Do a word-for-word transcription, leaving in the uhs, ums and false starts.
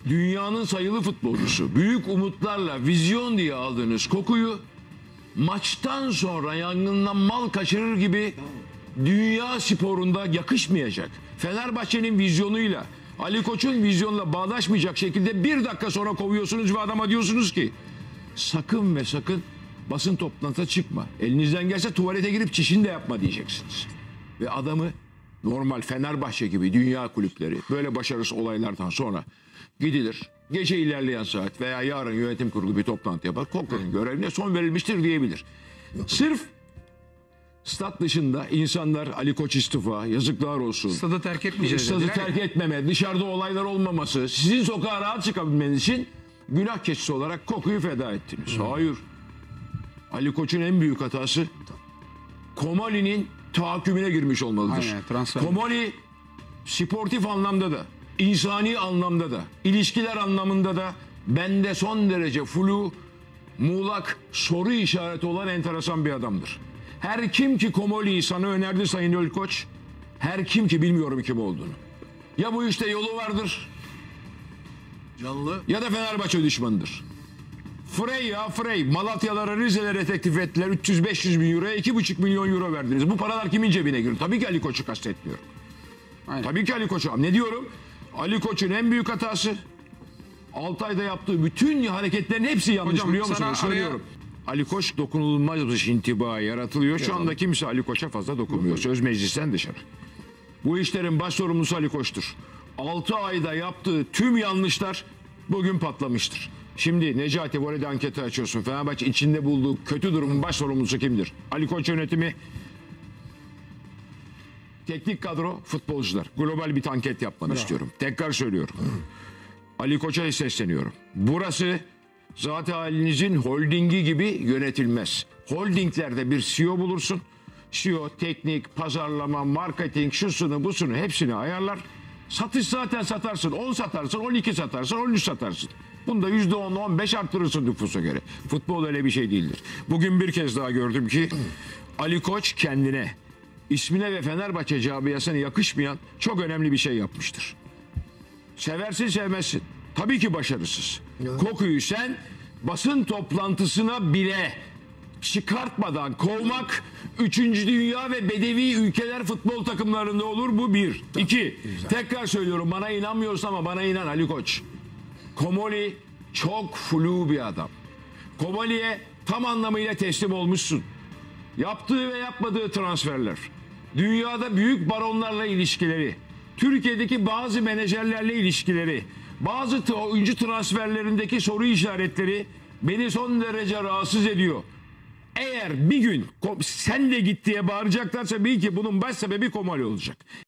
dünyanın sayılı futbolcusu, büyük umutlarla vizyon diye aldığınız Koku'yu maçtan sonra yangından mal kaçırır gibi dünya sporunda yakışmayacak. Fenerbahçe'nin vizyonuyla, Ali Koç'un vizyonuyla bağdaşmayacak şekilde bir dakika sonra kovuyorsunuz ve adama diyorsunuz ki sakın ve sakın basın toplantısına çıkma. Elinizden gelse tuvalete girip çişini de yapma diyeceksiniz. Ve adamı normal Fenerbahçe gibi dünya kulüpleri böyle başarısız olaylardan sonra gidilir. Gece ilerleyen saat veya yarın yönetim kurulu bir toplantı yapar. Koku'nun görevine son verilmiştir diyebilir. Sırf stat dışında insanlar Ali Koç istifa, yazıklar olsun. Stadı terk etmeyeceğiz. Stadı terk etmeme, dışarıda olaylar olmaması, sizin sokağa rahat çıkabilmeniz için günah keçisi olarak Koku'yu feda ettiniz. Hı. Hayır. Ali Koç'un en büyük hatası Komoli'nin tahakkümüne girmiş olmalıdır. Aynen, Komoli sportif anlamda da, insani anlamda da, ilişkiler anlamında da bende son derece flu, muğlak, soru işareti olan enteresan bir adamdır. Her kim ki Komoli'yi sana önerdi Sayın Ali Koç, her kim ki bilmiyorum kim olduğunu. Ya bu işte yolu vardır, canlı ya da Fenerbahçe düşmanıdır. Frey ya Frey, Malatyalara, Rize'lere teklif ettiler. üç yüz beş yüz bin euroya iki buçuk milyon euro verdiniz. Bu paralar kimin cebine girdi? Tabii ki Ali Koç'u kastetmiyorum. Aynen. Tabii ki Ali Koç'u. Ne diyorum? Ali Koç'un en büyük hatası Altay'da yaptığı bütün hareketlerin hepsi yanlış. Hocam, biliyor musunuz? Söylüyorum. Araya... Ali Koç dokunulmaz intiba yaratılıyor. Şu anda kimse Ali Koç'a fazla dokunmuyor. Söz meclisten dışarı. Bu işlerin baş sorumlusu Ali Koç'tur. altı ayda yaptığı tüm yanlışlar bugün patlamıştır. Şimdi Necati Vole'de anketi açıyorsun. Fenerbahçe içinde bulduğu kötü durumun baş sorumlusu kimdir? Ali Koç yönetimi, teknik kadro, futbolcular. Global bir anket yapmanı Bravo. istiyorum. Tekrar söylüyorum. Hı. Ali Koç'a sesleniyorum. Burası zaten halinizin holdingi gibi yönetilmez. Holdinglerde bir C E O bulursun. C E O teknik, pazarlama, marketing, şusunu busunu hepsini ayarlar. Satış zaten satarsın. on satarsın, on iki satarsın, on üç satarsın. Bunda yüzde on on beş arttırırsın nüfusa göre. Futbol öyle bir şey değildir. Bugün bir kez daha gördüm ki Ali Koç kendine, ismine ve Fenerbahçe camiasına yakışmayan çok önemli bir şey yapmıştır. Seversin sevmezsin. Tabii ki başarısız. Ya. Koku'yu sen basın toplantısına bile çıkartmadan kovmak üçüncü dünya ve bedevi ülkeler futbol takımlarında olur. Bu bir. Tabii. İki. Güzel. Tekrar söylüyorum, bana inanmıyorsun ama bana inan Ali Koç. Komoli çok flu bir adam. Komoli'ye tam anlamıyla teslim olmuşsun. Yaptığı ve yapmadığı transferler, dünyada büyük baronlarla ilişkileri, Türkiye'deki bazı menajerlerle ilişkileri, bazı oyuncu transferlerindeki soru işaretleri beni son derece rahatsız ediyor. Eğer bir gün sen de git diye bağıracaklarsa bil ki bunun baş sebebi Komoli olacak.